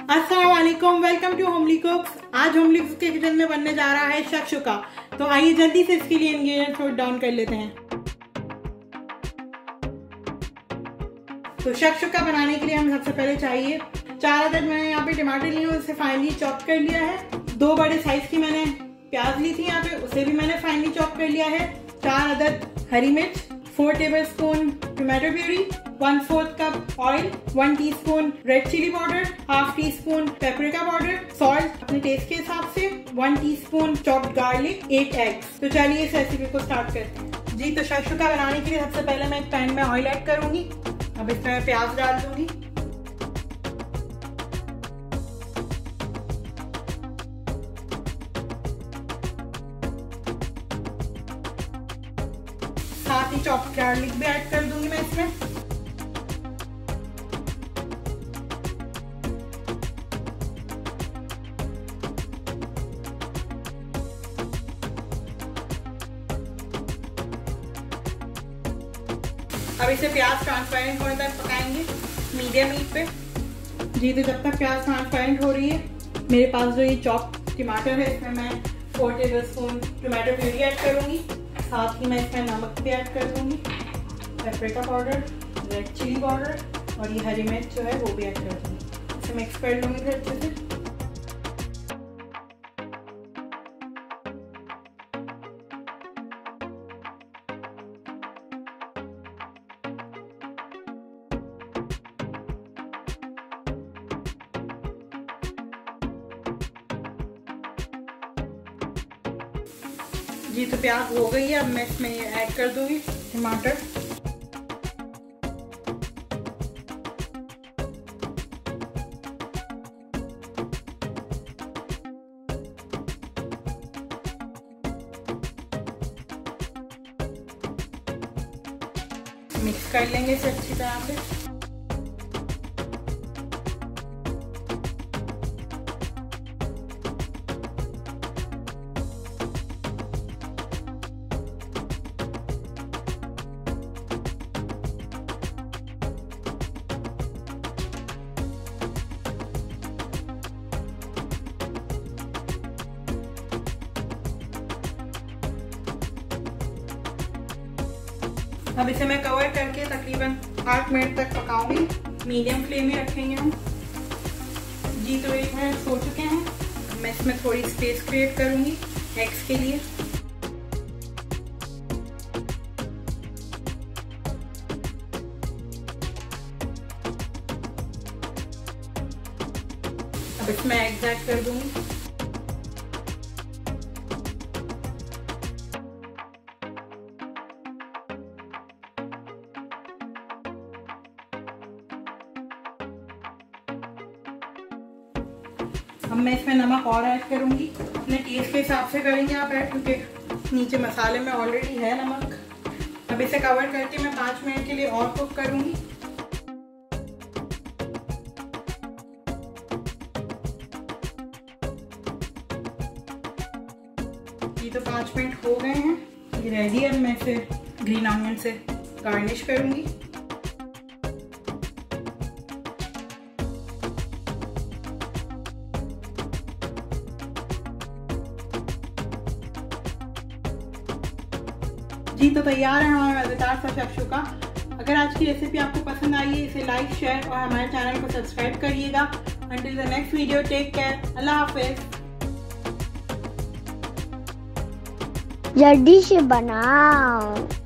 अस्सलाम वालेकुम, welcome to homely कुक्स। आज होमली कुक्स के किचन में बनने जा रहा है शक्शुका। तो आइए जल्दी से इसके लिए इंग्रेडिएंट्स नोट डाउन कर लेते हैं। तो शक्शुका बनाने के लिए हमें सबसे पहले चाहिए 4 अदद मैंने यहाँ पे टमाटर लिए, उसे फाइनली चॉप कर लिया है। 2 बड़े साइज की मैंने प्याज ली थी यहाँ पे, उसे भी मैंने फाइनली चॉप कर लिया है। 4 अदद हरी मिर्च, 4 tablespoon tomato puree, 1/4 cup oil, 1 teaspoon red chilli powder, half teaspoon paprika powder, salt अपने टेस्ट के हिसाब से, 1 टीस्पून चॉप्ड गार्लिक, 8 एग्स। तो चलिए इस रेसिपी को स्टार्ट करते हैं। जी, तो शक्शुका बनाने के लिए सबसे पहले मैं एक पैन में ऑयल ऐड करूंगी। अब इसमें मैं प्याज डाल दूंगी। साथ ही चॉप्ड गार्लिक भी ऐड कर दूंगी मैं इसमें। अब इसे प्याज ट्रांसपेरेंट होने तक पकाएंगे मीडियम हीट पे। जी, तो जब तक प्याज ट्रांसपेरेंट हो रही है, मेरे पास जो ये चॉप टमाटर है, इसमें मैं 4 टेबलस्पून टोमेटो प्यूरी ऐड करूंगी। साथ ही मैं इसमें नमक भी ऐड कर दूंगी, paprika powder, red chilli powder और ये हरी मिर्च जो है वो भी ऐड कर दूंगी। इसे मिक्स कर लूंगी फिर अच्छे से। जी, तो प्याज हो गई है। अब मैं इसमें ये ऐड कर दूंगी टमाटर। मिक्स कर लेंगे इसे अच्छी तरह से। अब इसे मैं कवर करके तकरीबन 8 मिनट तक पकाऊंगी। मीडियम फ्लेम में रखेंगे हम। जी, तो 1 मिनट हो चुके हैं। अब मैं इसमें थोड़ी स्पेस क्रिएट करूंगी एग्स के लिए। अब इसमें एग्स ऐड कर दूंगी। अब मैं इसमें नमक और ऐड करूंगी। अपने टेस्ट के हिसाब से करेंगे आप ऐड, क्योंकि नीचे मसाले में ऑलरेडी है नमक। अब इसे कवर करके मैं 5 मिनट के लिए और कुक करूंगी। ये तो 5 मिनट हो गए हैं, ये रेडी है। अब मैं इसे ग्रीन ऑनियन से गार्निश करूंगी। जी, तो तैयार है हमारा मज़ेदार सा शक्शुका। अगर आज की रेसिपी आपको पसंद आई है, इसे लाइक, शेयर और हमारे चैनल को सब्सक्राइब करिएगा। Until the next video, take care, अल्लाह हाफिज। जल्दी से बनाओ।